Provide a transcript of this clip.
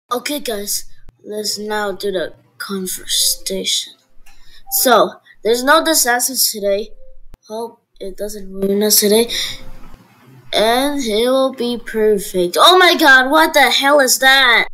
Okay, guys, let's now do the conversation. So, there's no disasters today. Hope it doesn't ruin us today. And it will be perfect. Oh my god, what the hell is that?